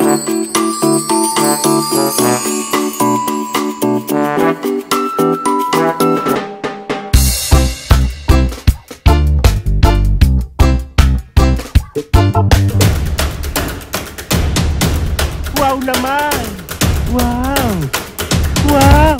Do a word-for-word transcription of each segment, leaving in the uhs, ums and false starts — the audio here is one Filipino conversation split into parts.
Wow naman! Wow! Wow!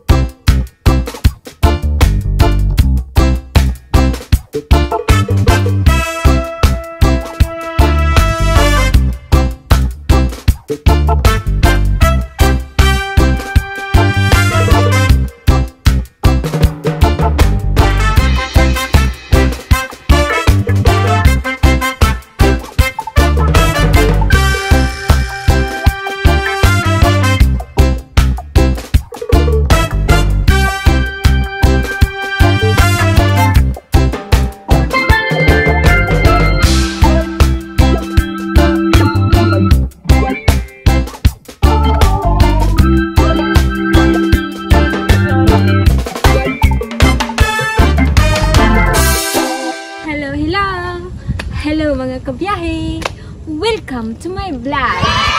Hello mga kabiyahe! Welcome to my vlog!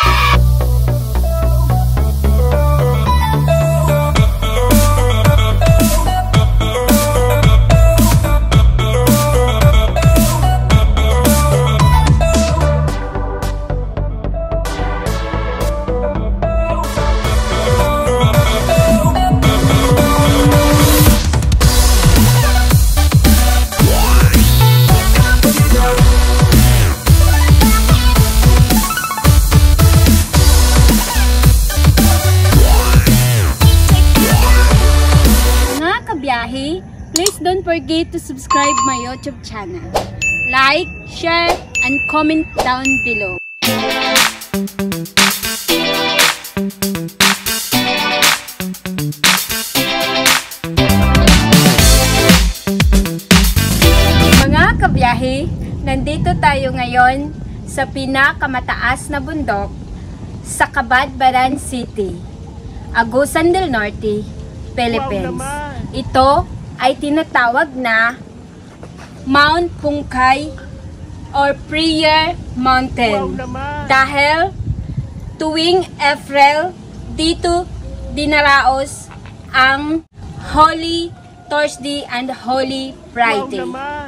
Please don't forget to subscribe my YouTube channel. Like, share, and comment down below. Mga kabiyahe, nandito tayo ngayon sa pinakamataas na bundok sa Cabadbaran City, Agusan del Norte, Philippines. Ito ay tinatawag na Mount Pungkay or Prayer Mountain. Wow, dahil tuwing April dito dinaraos ang Holy Thursday and Holy Friday. Wow,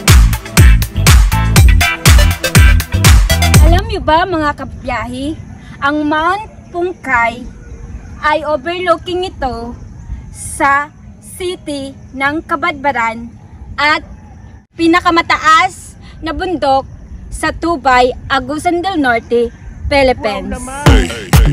ba mga kabiyahe, Ang Mount Pungkay ay overlooking ito sa city ng Cabadbaran at pinakamataas na bundok sa Tubay, Agusan del Norte, Philippines. Wow naman!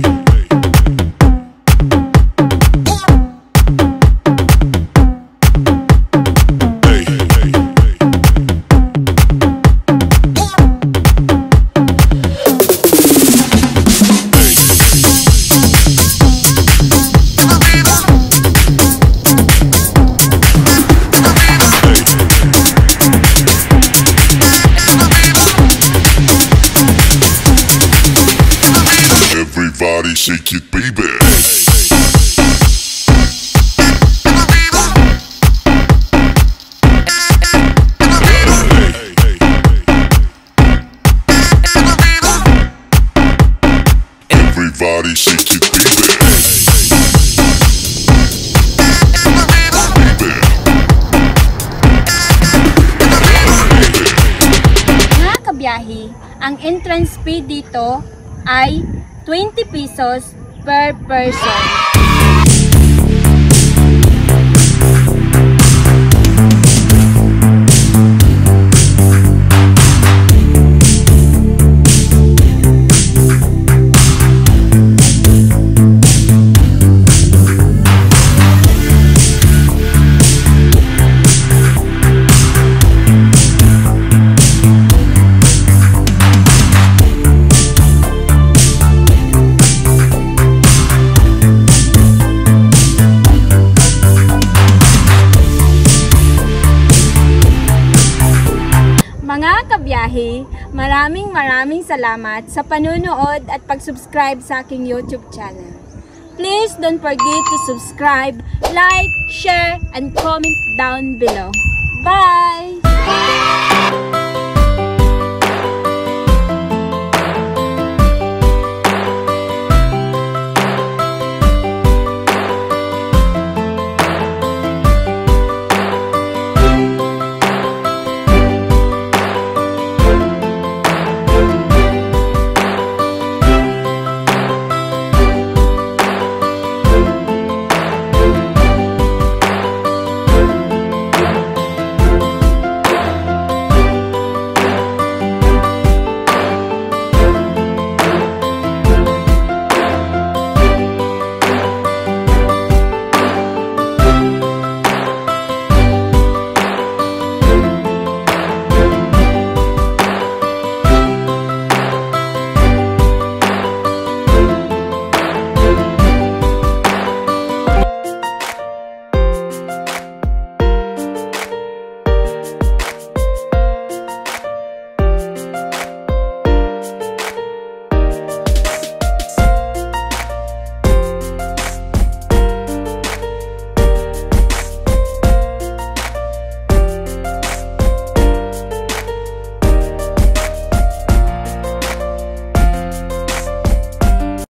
Everybody shake it, baby. Everybody shake it, baby. Mga kabiyahe, ang entrance fee dito ay twenty pesos per person. Mga kabiyahe, maraming maraming salamat sa panunood at pag-subscribe sa aking YouTube channel. Please don't forget to subscribe, like, share, and comment down below. Bye!